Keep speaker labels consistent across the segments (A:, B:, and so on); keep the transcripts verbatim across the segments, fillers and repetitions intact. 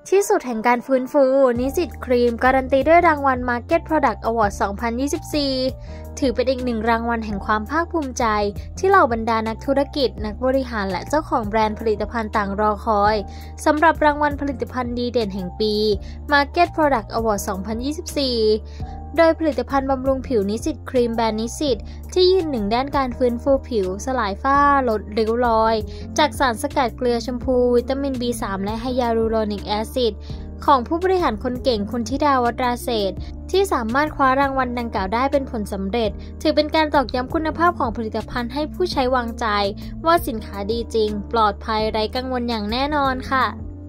A: ที่สุดแห่งการฟื้นฟูนิสิตครีมการันตีด้วยรางวัล Market Product Award สองพันยี่สิบสี่ ถือเป็นอีกหนึ่งรางวัลแห่งความภาคภูมิใจที่เหล่าบรรดานักธุรกิจนักบริหารและเจ้าของแบรนด์ผลิตภัณฑ์ต่างรอคอยสำหรับรางวัลผลิตภัณฑ์ดีเด่นแห่งปี Market Product Award สองพันยี่สิบสี่โดยผลิตภัณฑ์บำรุงผิวนิสิตครีมแบรนด์นิสิตที่ยืนหนึ่งด้านการฟื้นฟูผิวสลายฝ้าลดริ้วรอยจากสารสกัดเกลือชมพูวิตามิน บี สาม และไฮยาลูโรนิกแอซิดของผู้บริหารคนเก่งคุณธิดาวัฒราเศรษฐ์ที่สามารถคว้ารางวัลดังกล่าวได้เป็นผลสำเร็จถือเป็นการตอกย้ำคุณภาพของผลิตภัณฑ์ให้ผู้ใช้วางใจว่าสินค้าดีจริงปลอดภัยไร้กังวลอย่างแน่นอนค่ะ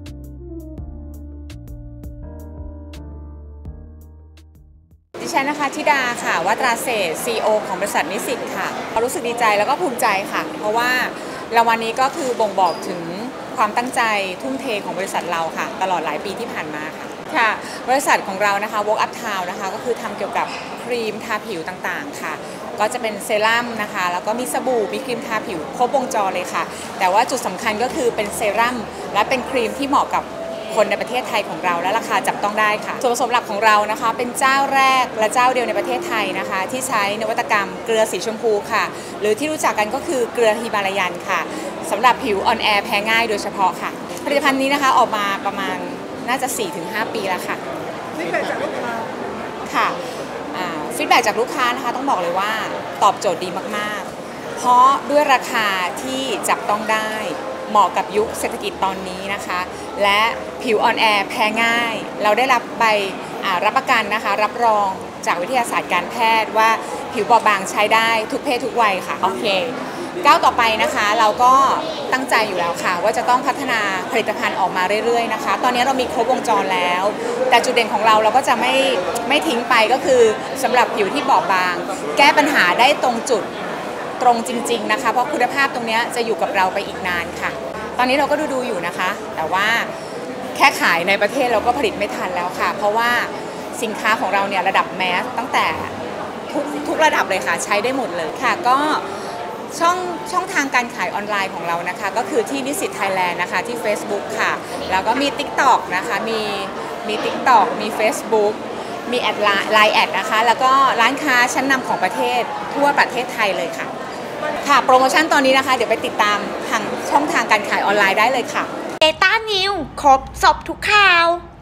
B: ดิฉันนะคะธิดาค่ะวัฒราเศรษฐ์ ซี อี โอ ของบริษัทนิสิตค่ะรู้สึกดีใจแล้วก็ภูมิใจค่ะเพราะว่ารางวัลนี้ก็คือบ่งบอกถึงความตั้งใจทุ่มเทของบริษัทเราค่ะตลอดหลายปีที่ผ่านมาค่ะค่ะบริษัทของเรานะคะ Walk Up Town นะคะก็คือทำเกี่ยวกับครีมทาผิวต่างๆค่ะก็จะเป็นเซรั่มนะคะแล้วก็มีสบู่มีครีมทาผิวครบวงจรเลยค่ะแต่ว่าจุดสำคัญก็คือเป็นเซรั่มและเป็นครีมที่เหมาะกับคนในประเทศไทยของเราและราคาจับต้องได้ค่ะส่วนผสมหลักของเรานะคะเป็นเจ้าแรกและเจ้าเดียวในประเทศไทยนะคะที่ใช้นวัตกรรมเกลือสีชมพูค่ะหรือที่รู้จักกันก็คือเกลือฮิมาลายันค่ะสำหรับผิวอ่อนแอแพ้ง่ายโดยเฉพาะค่ะผลิตภัณฑ์นี้นะคะออกมาประมาณน่าจะ สี่ถึงห้า ปีแล้วค่ะฟีดแบ็กจากลูกค้าค่ะฟีดแบ็กจากลูกค้านะคะต้องบอกเลยว่าตอบโจทย์ดีมากๆเพราะด้วยราคาที่จับต้องได้เหมาะกับยุคเศรษฐกิจตอนนี้นะคะและผิวอ่อนแอแพ้ง่ายเราได้รับใบรับประกันนะคะรับรองจากวิทยาศาสตร์การแพทย์ว่าผิวบอบบางใช้ได้ทุกเพศทุกวัยค่ะโอเคก้าวต่อไปนะคะเราก็ตั้งใจอยู่แล้วค่ะว่าจะต้องพัฒนาผลิตภัณฑ์ออกมาเรื่อยๆนะคะตอนนี้เรามีครบวงจรแล้วแต่จุดเด่นของเราเราก็จะไม่ไม่ทิ้งไปก็คือสำหรับผิวที่บอบบางแก้ปัญหาได้ตรงจุดตรงจริงๆนะคะเพราะคุณภาพตรงนี้จะอยู่กับเราไปอีกนานค่ะตอนนี้เราก็ดูดูอยู่นะคะแต่ว่าแค่ขายในประเทศเราก็ผลิตไม่ทันแล้วค่ะเพราะว่าสินค้าของเราเนี่ยระดับแมสตั้งแต่ทุกทุกระดับเลยค่ะใช้ได้หมดเลยค่ะก็ช่องช่องทางการขายออนไลน์ของเรานะคะก็คือที่นิสิตไทยแลนด์นะคะที่ Facebook ค่ะแล้วก็มี ติ๊กต็อก นะคะมีมี ติ๊กต็อก มี Facebook มีแอดไลน์แอดนะคะแล้วก็ร้านค้าชั้นนำของประเทศทั่วประเทศไทยเลยค่ะค่ะโปรโมชั่นตอนนี้นะคะเดี๋ยวไปติดตามทางช่องทางการขายออนไลน์ได้เลยค่ะ
C: Data News ครบสอบทุกข่าว